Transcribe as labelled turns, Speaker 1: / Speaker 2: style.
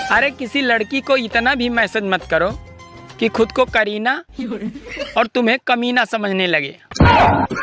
Speaker 1: अरे किसी लड़की को इतना भी मैसेज मत करो कि खुद को करीना और तुम्हें कमीना समझने लगे।